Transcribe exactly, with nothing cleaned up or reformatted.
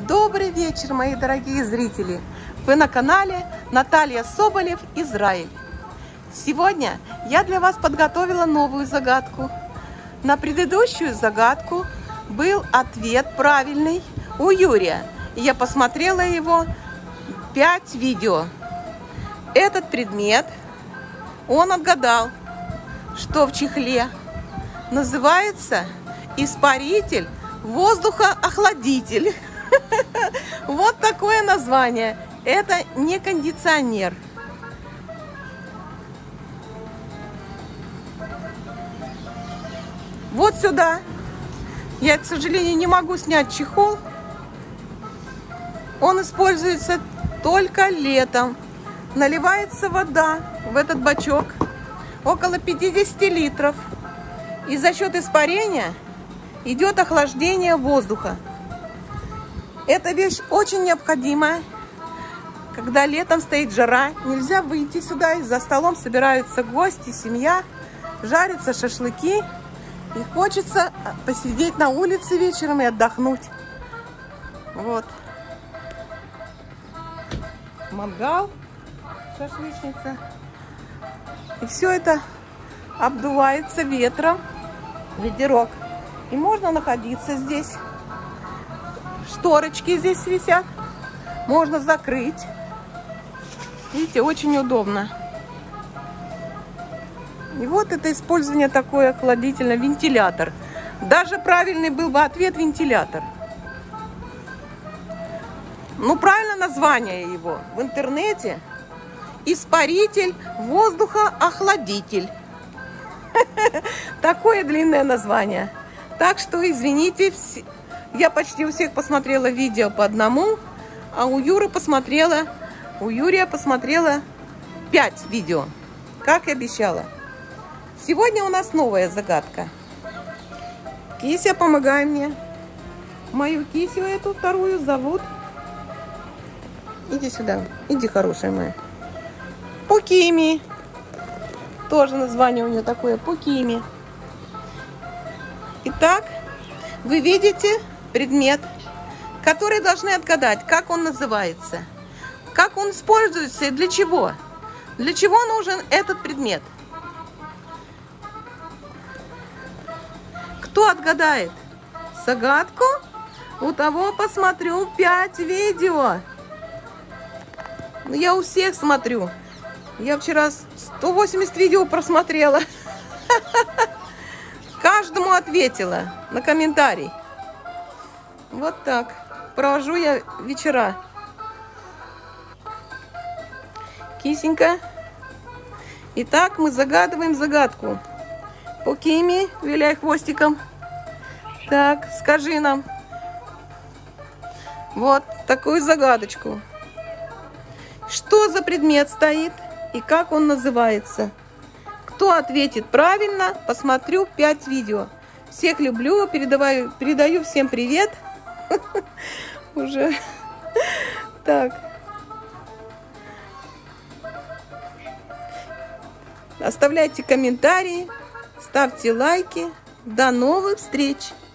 Добрый вечер, мои дорогие зрители! Вы на канале Наталья Соболев, Израиль. Сегодня я для вас подготовила новую загадку. На предыдущую загадку был ответ правильный у Юрия. Я посмотрела его пять видео. Этот предмет он отгадал, что в чехле называется испаритель воздухоохладитель. Вот такое название. Это не кондиционер. Вот сюда. Я, к сожалению, не могу снять чехол. Он используется только летом. Наливается вода в этот бачок. Около пятидесяти литров. И за счет испарения идет охлаждение воздуха. Эта вещь очень необходимая, когда летом стоит жара, нельзя выйти сюда, и за столом собираются гости, семья, жарятся шашлыки, и хочется посидеть на улице вечером и отдохнуть. Вот. Мангал, шашлычница. И все это обдувается ветром, ветерок. И можно находиться здесь. Шторочки здесь висят. Можно закрыть. Видите, очень удобно. И вот это использование такое охладительное. Вентилятор. Даже правильный был бы ответ вентилятор. Ну, правильно название его в интернете. Испаритель воздухоохладитель. Такое длинное название. Так что, извините, я почти у всех посмотрела видео по одному, а у Юры посмотрела, у Юрия посмотрела пять видео, как и обещала. Сегодня у нас новая загадка. Кися, помогай мне. Мою кисю эту вторую зовут. Иди сюда, иди, хорошая моя. Пукими. Тоже название у нее такое, Пукими. Итак, вы видите предмет, который должны отгадать, как он называется, как он используется и для чего. Для чего нужен этот предмет? Кто отгадает загадку, у того посмотрю пять видео. Я у всех смотрю. Я вчера сто восемьдесят видео просмотрела. Каждому ответила на комментарий. Вот так. Провожу я вечера. Кисенька. Итак, мы загадываем загадку. Пукими, виляй хвостиком. Так, скажи нам. Вот такую загадочку. Что за предмет стоит и как он называется? Кто ответит правильно, посмотрю пять видео. Всех люблю, передаваю, передаю всем привет. Уже так. Оставляйте комментарии, ставьте лайки. До новых встреч!